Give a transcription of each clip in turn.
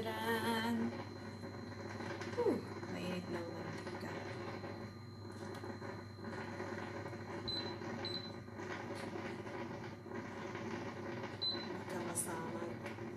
Tadaan! Mainit ng mantika. Kamasamag.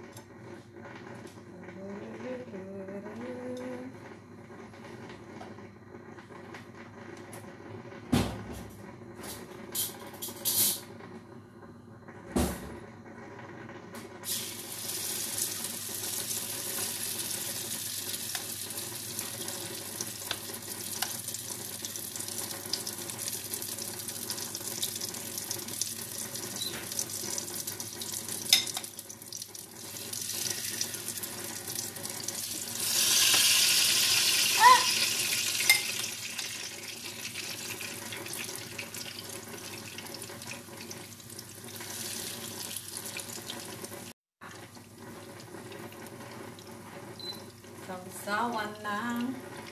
Sausawan ng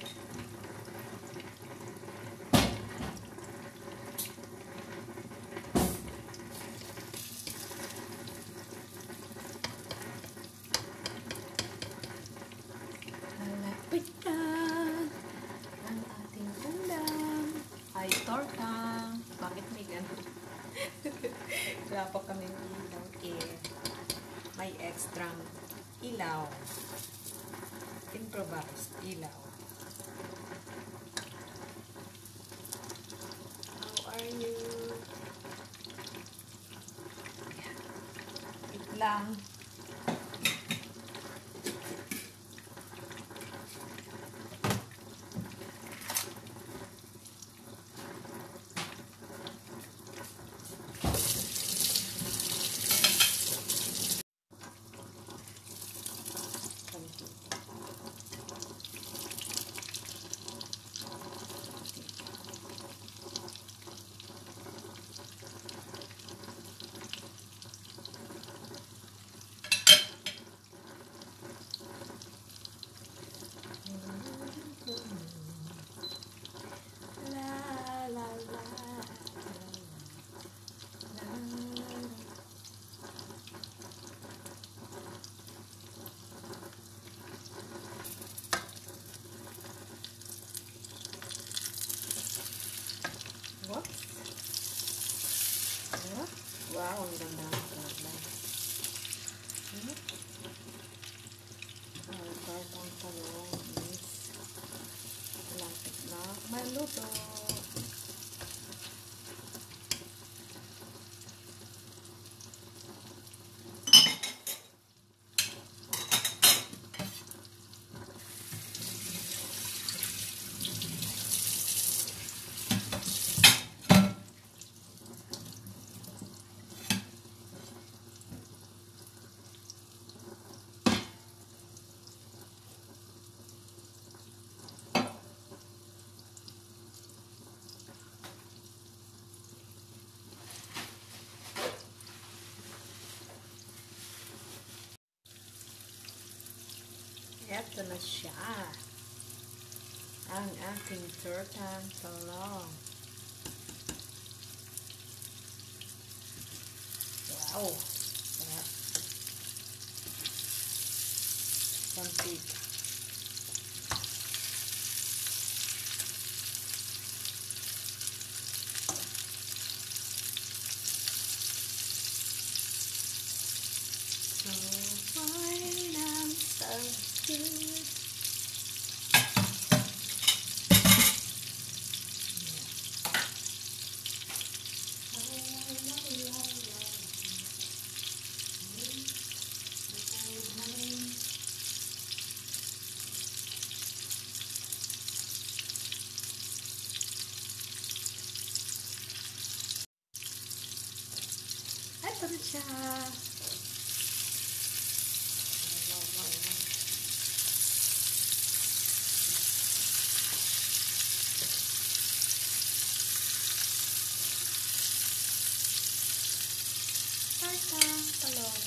malapit na ang ating ulam ay torta. Bakit may ganun? Wala pa kaming ilaw may extra ilaw. Improvised ilaw. How are you? Wait lang. What? What? Wow, ang ganda ng kulay. Kartang talong is malapit na maluto. Eto na siya. Ang ating tortang talong. Wow! Sarap. Pampig. So fine and so good. Ito na siya. Tortang talong.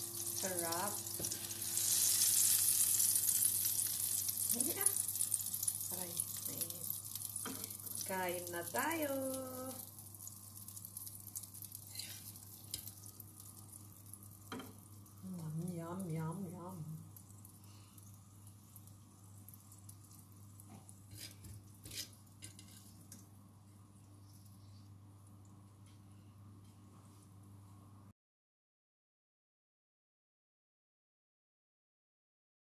Sarap. Hindi na. Kain na tayo.